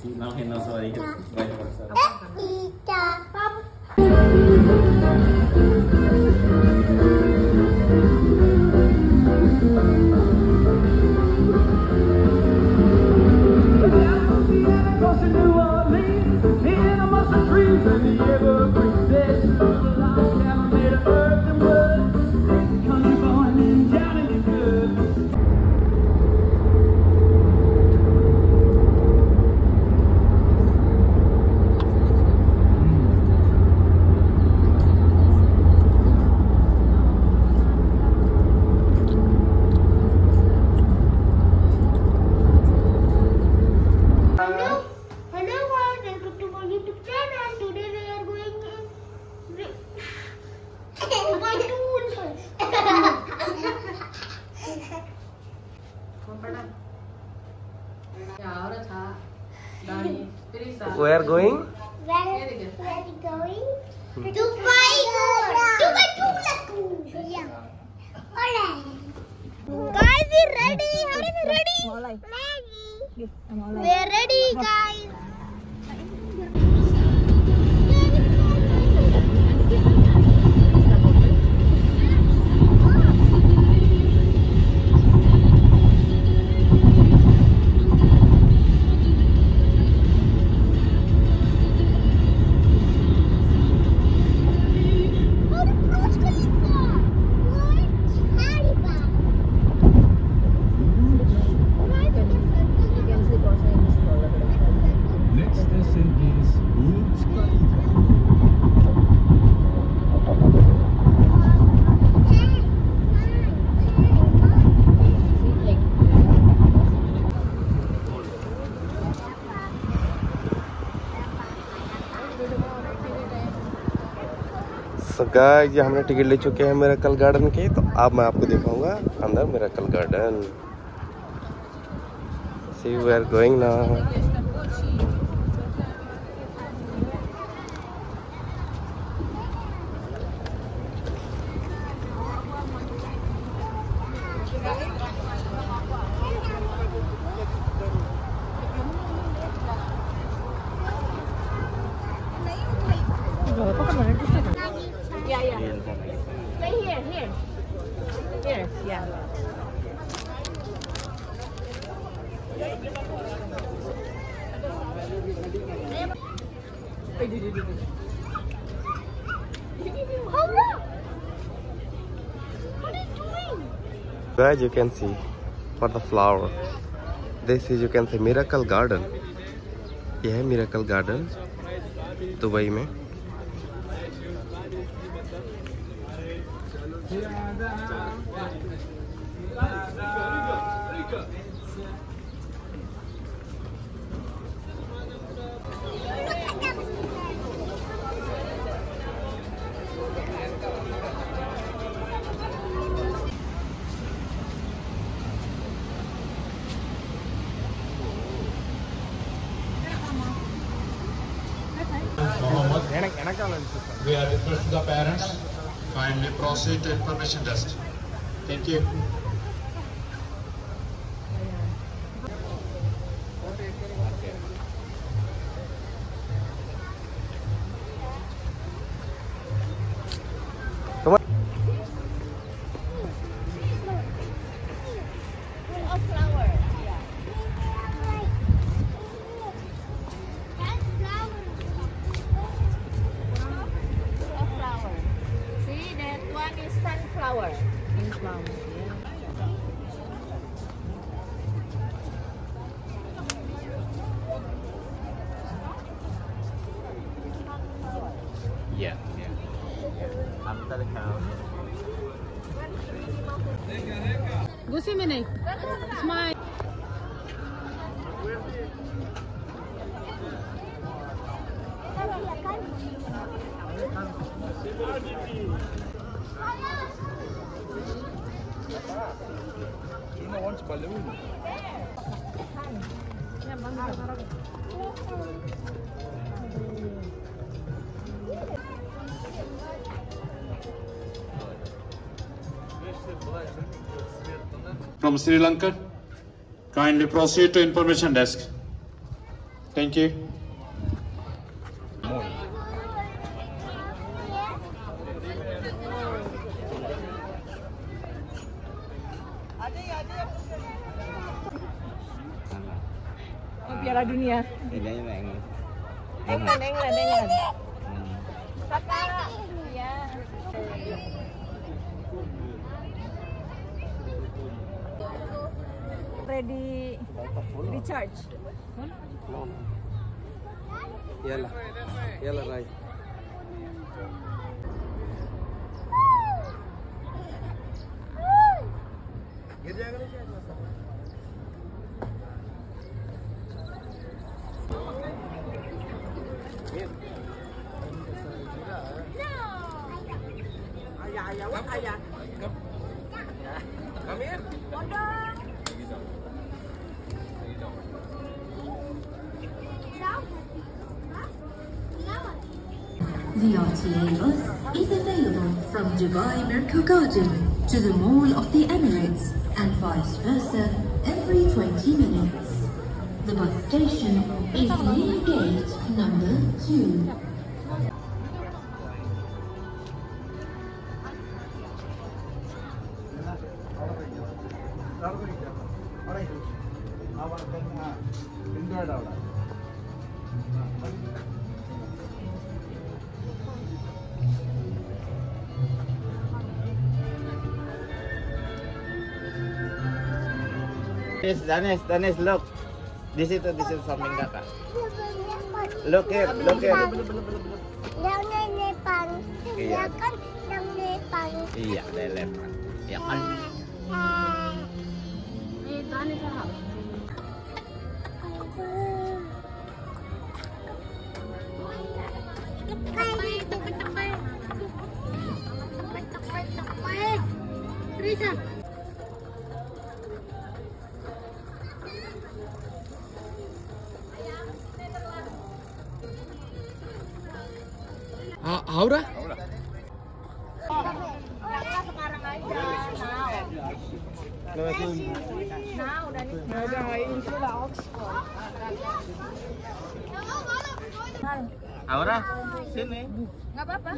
Si Mang Hino sorry. Where going? Where are we going? Dubai. Dubai to yeah. Alright. Guys, we're ready. Are we ready? Ready. We're ready, guys. Next station is Burj Khalifa. So guys, ये हमने ticket ले चुके हैं miracle garden की, तो अब मैं आपको दिखाऊंगा अंदर miracle garden. See, we are going now. Guys, you can see for the flower. This is, you can say, Miracle Garden. यह है Miracle Garden दुबई में। We are requesting the parents kindly proceed to information desk. Thank you. Come on. Sunflower. Yeah. After the count. Gusto mo na eh. Smile. Wants balloon. From Sri Lanka, kindly proceed to information desk. Thank you. Piala Dunia. England. Ya. Ready recharge. Yalla right. The RTA bus is available from Dubai Merco Garden to the Mall of the Emirates and vice versa every 20 minutes. The bus station is near gate number 2. Danis, look. Di situ samping kakak. Look here. Yang Nepal. Iya. Kan yang Nepal. Iya, ada elephant. Ya kan. Teresa. Aura? Sekarang aja. Nah, udah nih. Itu lah Oxford. Aura, sini. Nggak apa-apa.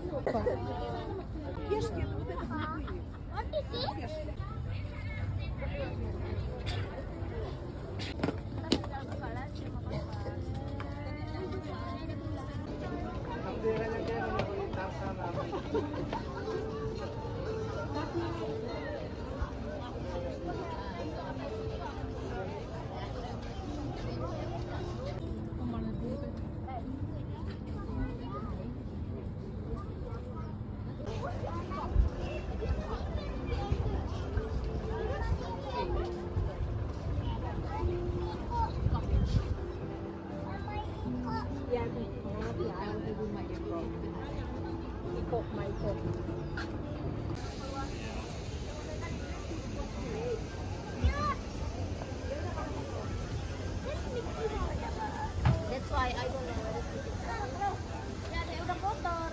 That's why I don't know where it is. Ya, dia udah kotor.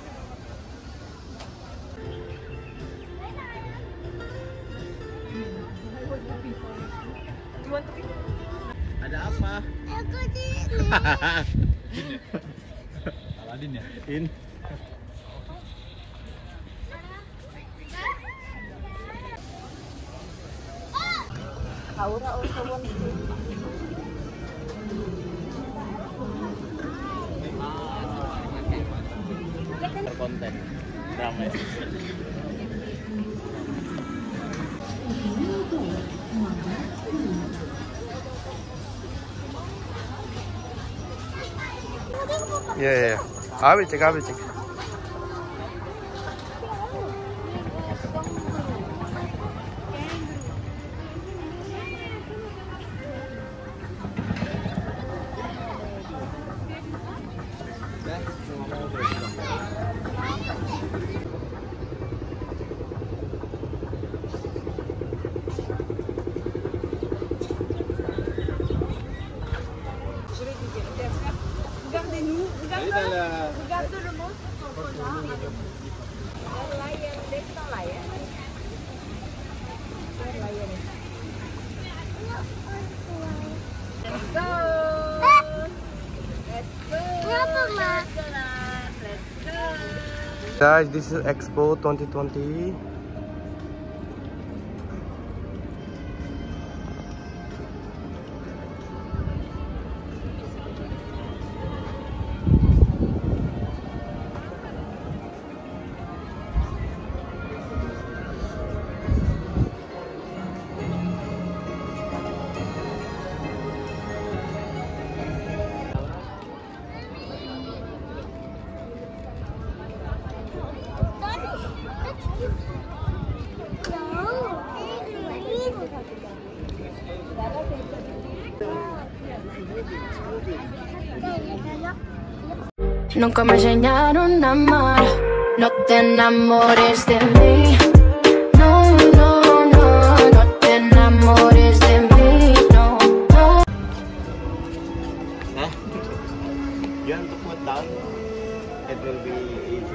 Ada apa? Aku di Aladin ya? In. Aura also wants to. Konten drama. Yeah. I will check. Let's go. Guys, this is Expo 2020. Nunca me enseñaron a amar. No te enamores de mí. No, no, no, no te enamores de mí. No, no. You have to put down. It will be easy.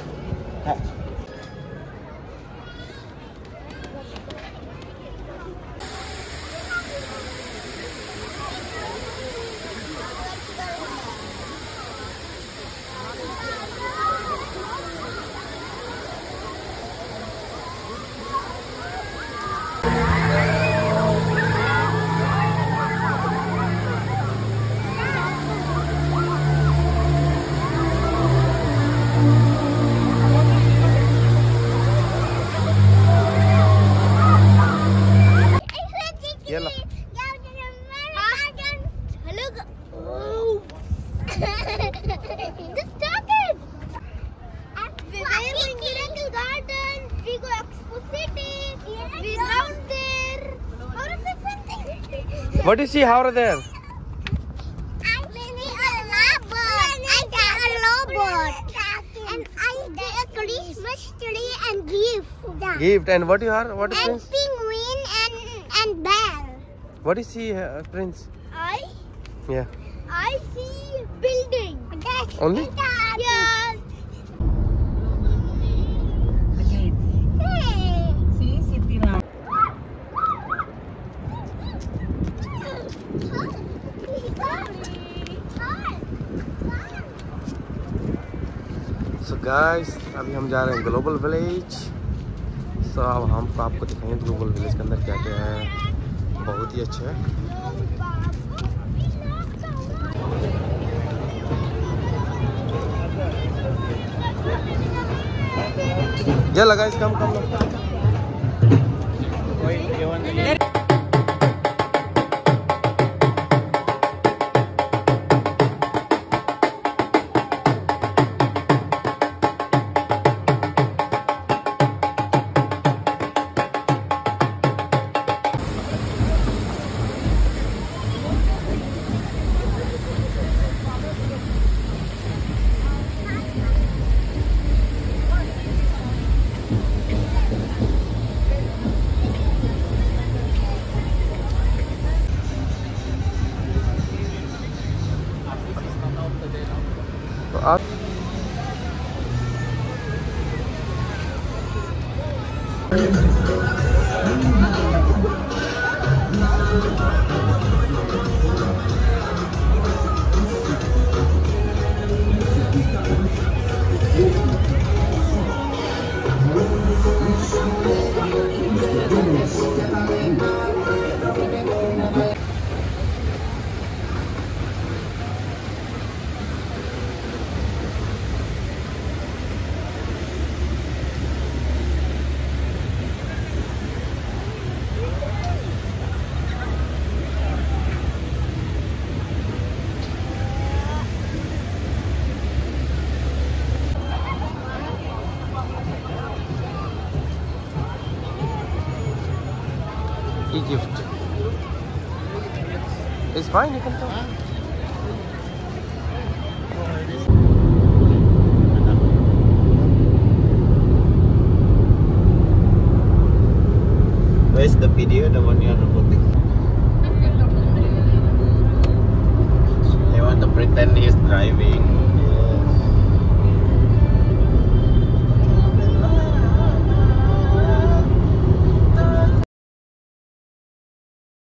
What do you see? How are there? I got a robot. And I got a Christmas tree and gift. Gift. And what you are? What is and Prince? penguin and bear. What do you see, Prince? Yeah. I see building. Only? Yeah. So guys, अभी हम जा रहे हैं global village. सो अब हम आपको दिखाएंगे global village के अंदर क्या क्या है. बहुत ही अच्छा है. चल गाइस, कम तो आप gift. It's fine, you can talk. Where's the video, the one you are recording? I want to pretend he's driving.